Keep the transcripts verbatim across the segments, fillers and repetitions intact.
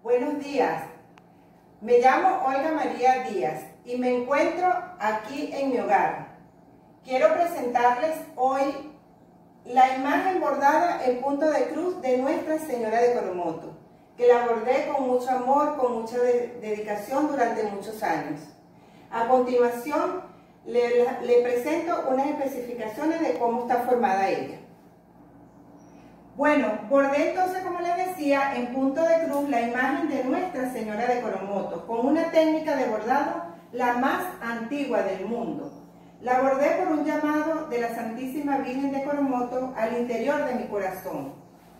Buenos días, me llamo Olga María Díaz y me encuentro aquí en mi hogar. Quiero presentarles hoy la imagen bordada en punto de cruz de Nuestra Señora de Coromoto, que la bordé con mucho amor, con mucha de dedicación durante muchos años. A continuación, le, le presento unas especificaciones de cómo está formada ella. Bueno, bordé entonces, como les decía, en punto de cruz la imagen de Nuestra Señora de Coromoto, con una técnica de bordado la más antigua del mundo. La bordé por un llamado de la Santísima Virgen de Coromoto al interior de mi corazón,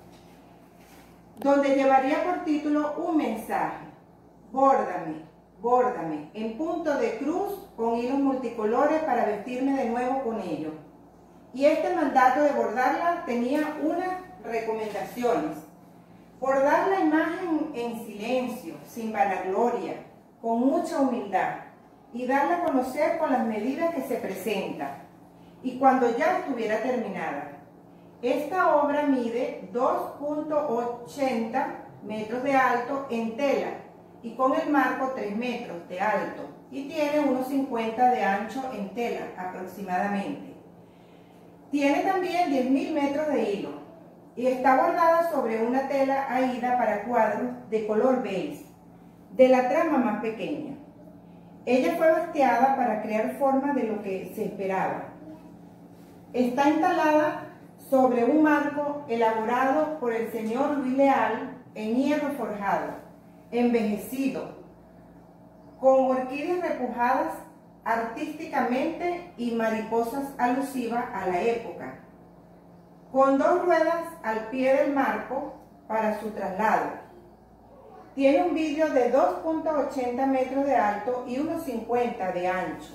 donde llevaría por título un mensaje: bórdame, bórdame, en punto de cruz con hilos multicolores para vestirme de nuevo con ello. Y este mandato de bordarla tenía unas recomendaciones: bordar la imagen en silencio, sin vanagloria, con mucha humildad, y darla a conocer con las medidas que se presentan, y cuando ya estuviera terminada. Esta obra mide dos punto ochenta metros de alto en tela, y con el marco tres metros de alto, y tiene unos cincuenta de ancho en tela aproximadamente. Tiene también diez mil metros de hilo, y está bordada sobre una tela aída para cuadros de color beige, de la trama más pequeña. Ella fue basteada para crear forma de lo que se esperaba. Está instalada sobre un marco elaborado por el señor Luis Leal en hierro forjado, envejecido, con orquídeas repujadas artísticamente y mariposas alusivas a la época, con dos ruedas al pie del marco para su traslado. Tiene un vidrio de dos punto ochenta metros de alto y unos cincuenta de ancho.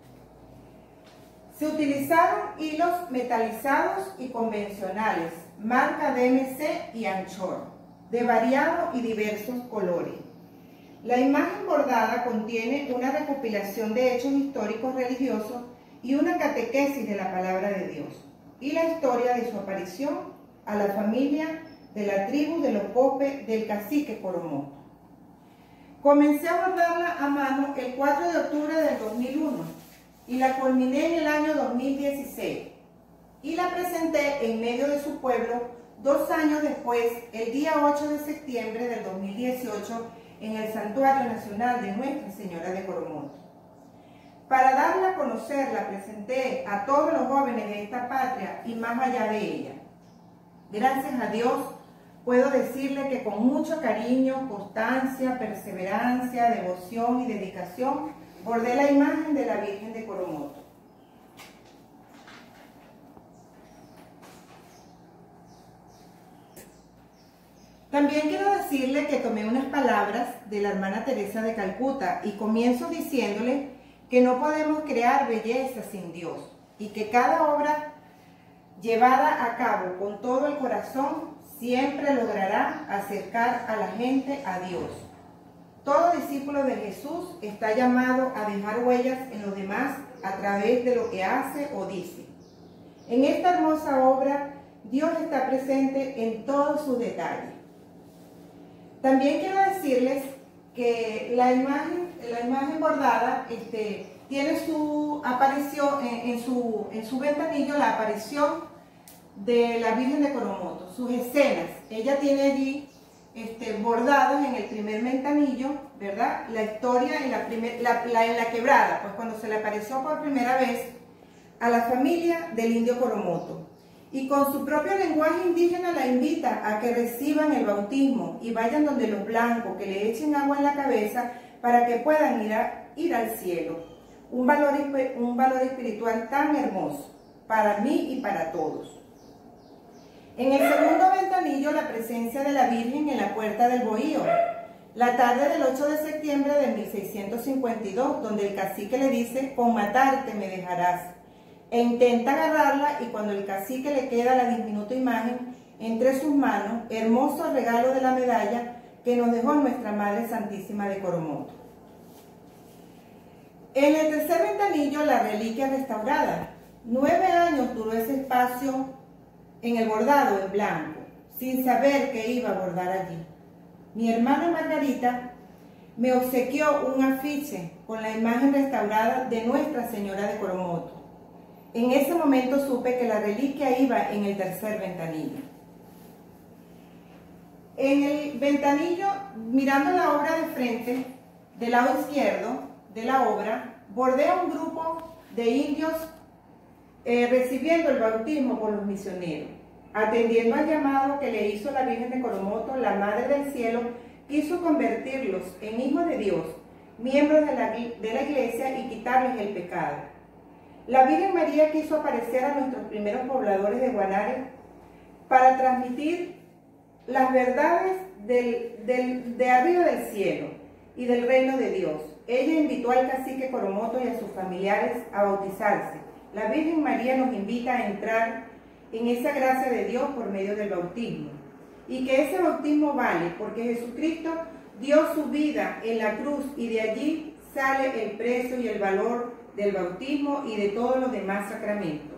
Se utilizaron hilos metalizados y convencionales, marca D M C y Anchor, de variados y diversos colores. La imagen bordada contiene una recopilación de hechos históricos religiosos y una catequesis de la palabra de Dios, y la historia de su aparición a la familia de la tribu de los Pope del cacique Coromoto. Comencé a bordarla a mano el cuatro de octubre del dos mil uno y la culminé en el año dos mil dieciséis, y la presenté en medio de su pueblo dos años después, el día ocho de septiembre del dos mil dieciocho, en el Santuario Nacional de Nuestra Señora de Coromoto. Para darla a conocer, la presenté a todos los jóvenes de esta patria y más allá de ella. Gracias a Dios, puedo decirle que con mucho cariño, constancia, perseverancia, devoción y dedicación, bordé la imagen de la Virgen de Coromoto. También quiero decirle que tomé unas palabras de la hermana Teresa de Calcuta y comienzo diciéndole que no podemos crear belleza sin Dios, y que cada obra llevada a cabo con todo el corazón siempre logrará acercar a la gente a Dios. Todo discípulo de Jesús está llamado a dejar huellas en los demás a través de lo que hace o dice. En esta hermosa obra, Dios está presente en todos sus detalles. También quiero decirles que la imagen, la imagen bordada este, tiene su aparición en, en, su, en su ventanillo, la aparición de la Virgen de Coromoto, sus escenas. Ella tiene allí este, bordadas en el primer ventanillo, ¿verdad? La historia en la, primer, la, la, en la quebrada, pues cuando se le apareció por primera vez a la familia del indio Coromoto. Y con su propio lenguaje indígena la invita a que reciban el bautismo y vayan donde los blancos, que le echen agua en la cabeza para que puedan ir, a, ir al cielo. Un valor, un valor espiritual tan hermoso para mí y para todos. En el segundo ventanillo, la presencia de la Virgen en la puerta del bohío, la tarde del ocho de septiembre de mil seiscientos cincuenta y dos, donde el cacique le dice: con matarte me dejarás. E intenta agarrarla, y cuando el cacique le queda la diminuta imagen entre sus manos, hermoso regalo de la medalla que nos dejó nuestra Madre Santísima de Coromoto. En el tercer ventanillo, la reliquia restaurada. Nueve años duró ese espacio en el bordado en blanco, sin saber que iba a bordar allí. mi hermana Margarita me obsequió un afiche con la imagen restaurada de Nuestra Señora de Coromoto. En ese momento supe que la reliquia iba en el tercer ventanillo. En el ventanillo, mirando la obra de frente, del lado izquierdo de la obra, bordea un grupo de indios eh, recibiendo el bautismo por los misioneros. Atendiendo al llamado que le hizo la Virgen de Coromoto, la Madre del Cielo quiso convertirlos en hijos de Dios, miembros de la, de la Iglesia, y quitarles el pecado. La Virgen María quiso aparecer a nuestros primeros pobladores de Guanare para transmitir las verdades del, del, de arriba del cielo y del reino de Dios. Ella invitó al cacique Coromoto y a sus familiares a bautizarse. La Virgen María nos invita a entrar en esa gracia de Dios por medio del bautismo. Y que ese bautismo vale porque Jesucristo dio su vida en la cruz y de allí sale el precio y el valor del bautismo y de todos los demás sacramentos.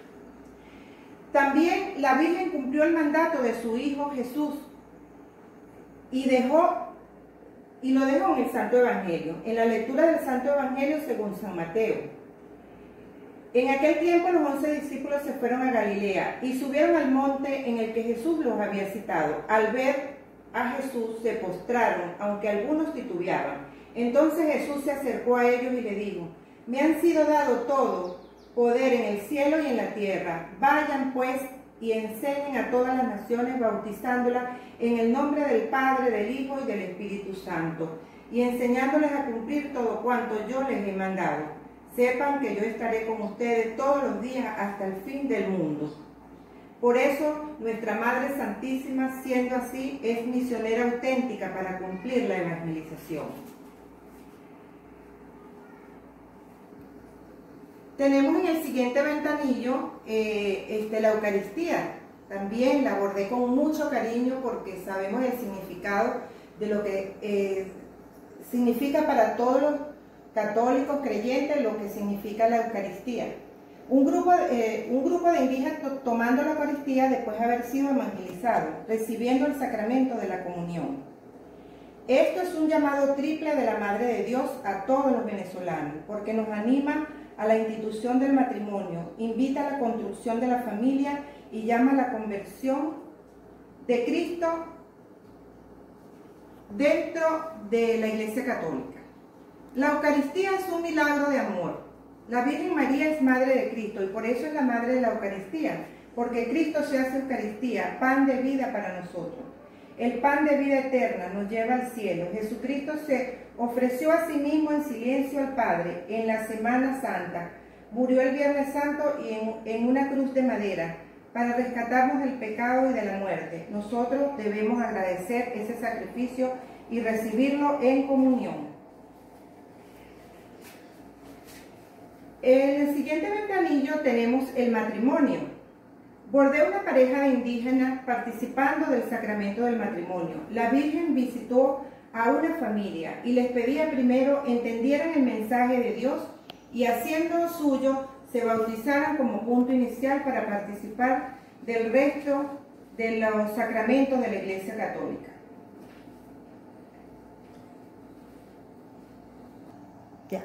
También la Virgen cumplió el mandato de su Hijo Jesús y dejó y lo dejó en el Santo Evangelio, en la lectura del Santo Evangelio según San Mateo. En aquel tiempo los once discípulos se fueron a Galilea y subieron al monte en el que Jesús los había citado. Al ver a Jesús se postraron, aunque algunos titubeaban. Entonces Jesús se acercó a ellos y le dijo: me han sido dado todo poder en el cielo y en la tierra. Vayan pues y enseñen a todas las naciones, bautizándolas en el nombre del Padre, del Hijo y del Espíritu Santo, y enseñándoles a cumplir todo cuanto yo les he mandado. Sepan que yo estaré con ustedes todos los días hasta el fin del mundo. Por eso, nuestra Madre Santísima, siendo así, es misionera auténtica para cumplir la evangelización. Tenemos en el siguiente ventanillo eh, este, la Eucaristía. También la abordé con mucho cariño porque sabemos el significado de lo que eh, significa para todos los católicos creyentes lo que significa la Eucaristía. Un grupo, eh, un grupo de indígenas to tomando la Eucaristía después de haber sido evangelizados, recibiendo el sacramento de la comunión. Esto es un llamado triple de la Madre de Dios a todos los venezolanos, porque nos anima a la institución del matrimonio, invita a la construcción de la familia y llama a la conversión de Cristo dentro de la Iglesia Católica. La Eucaristía es un milagro de amor. La Virgen María es Madre de Cristo y por eso es la Madre de la Eucaristía, porque Cristo se hace Eucaristía, pan de vida para nosotros. El pan de vida eterna nos lleva al cielo. Jesucristo se ofreció a sí mismo en silencio al Padre en la Semana Santa. Murió el Viernes Santo y en, en una cruz de madera para rescatarnos del pecado y de la muerte. Nosotros debemos agradecer ese sacrificio y recibirlo en comunión. En el siguiente ventanillo tenemos el matrimonio. Bordea una pareja de indígenas participando del sacramento del matrimonio. La Virgen visitó a una familia y les pedía primero entendieran el mensaje de Dios y haciendo suyo se bautizaran como punto inicial para participar del resto de los sacramentos de la Iglesia Católica. Ya.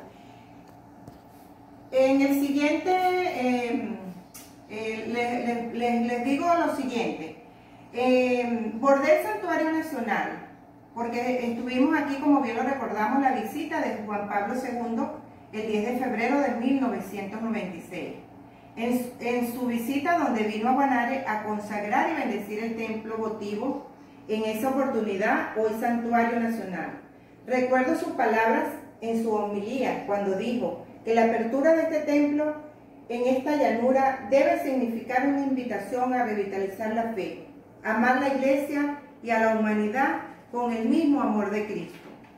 En el siguiente, eh, eh, les, les, les digo lo siguiente. Eh, bordé el Santuario Nacional, porque estuvimos aquí, como bien lo recordamos, la visita de Juan Pablo segundo el diez de febrero de mil novecientos noventa y seis. En, en su visita donde vino a Guanare a consagrar y bendecir el templo votivo, en esa oportunidad, hoy Santuario Nacional. Recuerdo sus palabras en su homilía cuando dijo que la apertura de este templo en esta llanura debe significar una invitación a revitalizar la fe, amar la Iglesia y a la humanidad con el mismo amor de Cristo.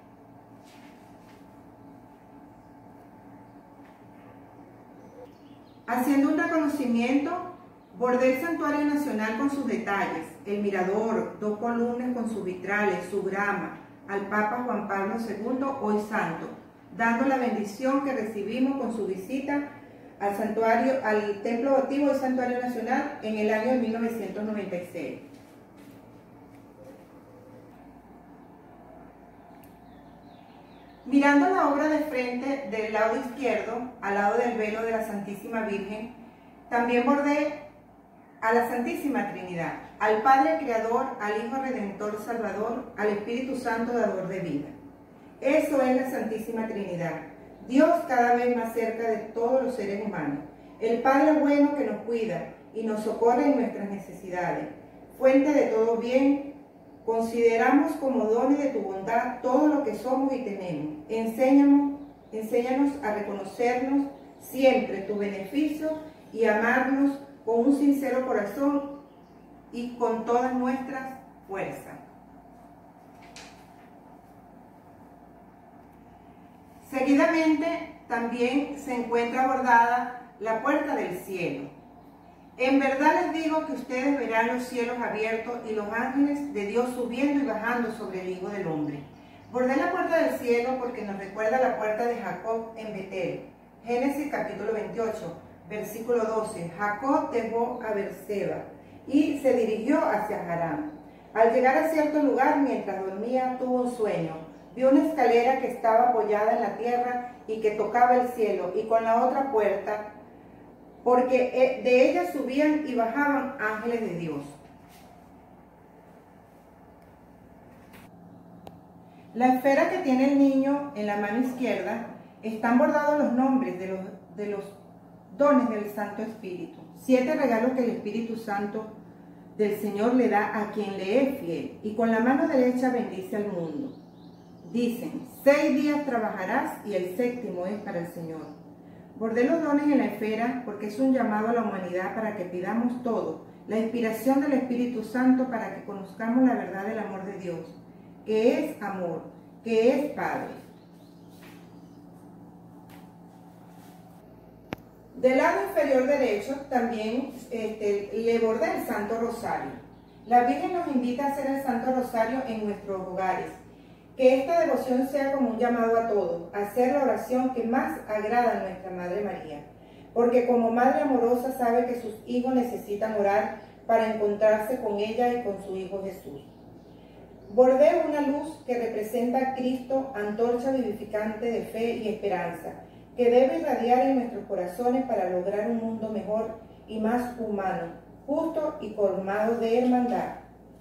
Haciendo un reconocimiento, bordé el Santuario Nacional con sus detalles, el mirador, dos columnas con sus vitrales, su grama, al Papa Juan Pablo segundo, hoy santo, dando la bendición que recibimos con su visita al santuario, al Templo Votivo y Santuario Nacional en el año de mil novecientos noventa y seis. Mirando la obra de frente del lado izquierdo, al lado del velo de la Santísima Virgen, también bordé a la Santísima Trinidad, al Padre Creador, al Hijo Redentor Salvador, al Espíritu Santo Dador de vida. Eso es la Santísima Trinidad, Dios cada vez más cerca de todos los seres humanos, el Padre bueno que nos cuida y nos socorre en nuestras necesidades, fuente de todo bien. Consideramos como dones de tu bondad todo lo que somos y tenemos. Enséñanos, enséñanos a reconocernos siempre tu beneficio y amarnos con un sincero corazón y con todas nuestras fuerzas. Seguidamente también se encuentra bordada la puerta del cielo. En verdad les digo que ustedes verán los cielos abiertos y los ángeles de Dios subiendo y bajando sobre el Hijo del Hombre. Bordé la puerta del cielo porque nos recuerda la puerta de Jacob en Betel. Génesis capítulo veintiocho, versículo doce. Jacob dejó a Berseba y se dirigió hacia Harán. Al llegar a cierto lugar, mientras dormía, tuvo un sueño. Vio una escalera que estaba apoyada en la tierra y que tocaba el cielo, y con la otra puerta, porque de ella subían y bajaban ángeles de Dios. La esfera que tiene el niño en la mano izquierda están bordados los nombres de los, de los dones del Santo Espíritu. Siete regalos que el Espíritu Santo del Señor le da a quien le es fiel, y con la mano derecha bendice al mundo. Dicen, seis días trabajarás y el séptimo es para el Señor. Bordé los dones en la esfera porque es un llamado a la humanidad para que pidamos todo, la inspiración del Espíritu Santo para que conozcamos la verdad del amor de Dios, que es amor, que es Padre. Del lado inferior derecho también este, le bordé el Santo Rosario. La Virgen nos invita a hacer el Santo Rosario en nuestros hogares. Que esta devoción sea como un llamado a todos, a hacer la oración que más agrada a nuestra Madre María, porque como Madre amorosa sabe que sus hijos necesitan orar para encontrarse con ella y con su Hijo Jesús. Bordé una luz que representa a Cristo, antorcha vivificante de fe y esperanza, que debe irradiar en nuestros corazones para lograr un mundo mejor y más humano, justo y colmado de hermandad.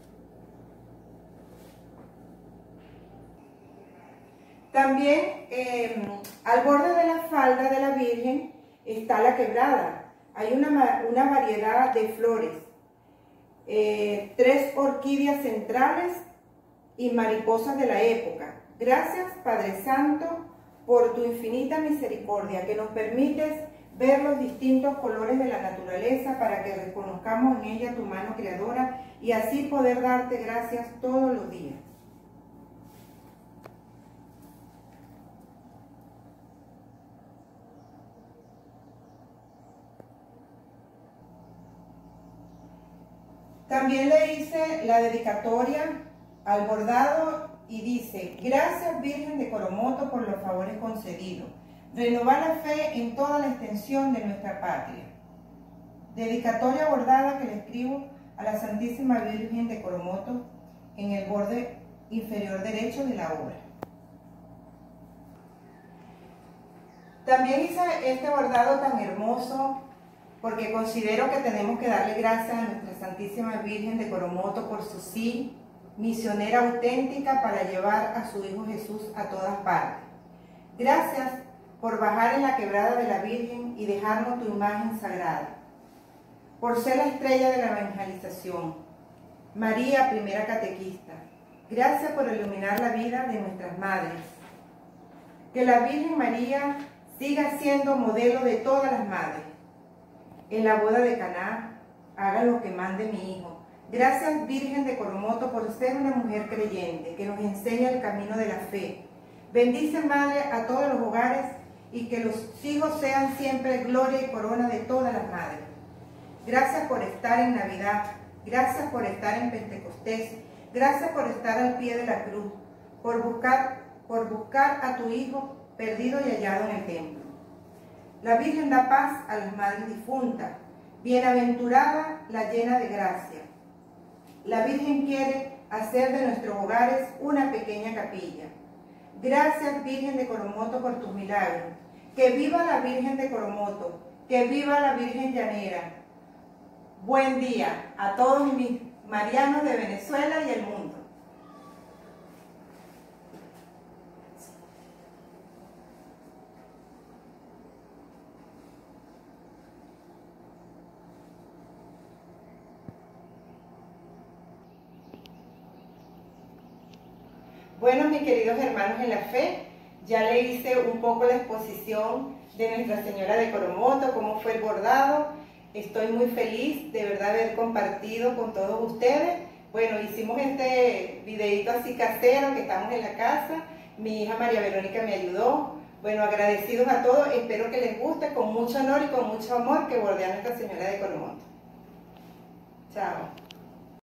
También eh, al borde de la falda de la Virgen está la quebrada. Hay una, una variedad de flores, eh, tres orquídeas centrales y mariposas de la época. Gracias, Padre Santo, por tu infinita misericordia, que nos permites ver los distintos colores de la naturaleza para que reconozcamos en ella tu mano creadora y así poder darte gracias todos los días. También le hice la dedicatoria al bordado y dice, gracias Virgen de Coromoto por los favores concedidos. Renovar la fe en toda la extensión de nuestra patria. Dedicatoria bordada que le escribo a la Santísima Virgen de Coromoto en el borde inferior derecho de la obra. También hice este bordado tan hermoso porque considero que tenemos que darle gracias a nuestra Santísima Virgen de Coromoto por su sí, misionera auténtica para llevar a su Hijo Jesús a todas partes. Gracias por bajar en la quebrada de la Virgen y dejarnos tu imagen sagrada. Por ser la estrella de la evangelización. María, primera catequista, gracias por iluminar la vida de nuestras madres. Que la Virgen María siga siendo modelo de todas las madres. En la boda de Caná, haga lo que mande mi hijo. Gracias, Virgen de Coromoto, por ser una mujer creyente, que nos enseña el camino de la fe. Bendice, Madre, a todos los hogares y que los hijos sean siempre gloria y corona de todas las madres. Gracias por estar en Navidad, gracias por estar en Pentecostés, gracias por estar al pie de la cruz, por buscar, por buscar a tu Hijo perdido y hallado en el templo. La Virgen da paz a las madres difuntas, bienaventurada la llena de gracia. La Virgen quiere hacer de nuestros hogares una pequeña capilla. Gracias, Virgen de Coromoto, por tus milagros. Que viva la Virgen de Coromoto, que viva la Virgen Llanera. Buen día a todos mis marianos de Venezuela y el mundo. Bueno, mis queridos hermanos en la fe, ya le hice un poco la exposición de Nuestra Señora de Coromoto, cómo fue el bordado. Estoy muy feliz de verdad haber compartido con todos ustedes. Bueno, hicimos este videito así casero, que estamos en la casa. Mi hija María Verónica me ayudó. Bueno, agradecidos a todos. Espero que les guste, con mucho honor y con mucho amor, que bordea Nuestra Señora de Coromoto. Chao.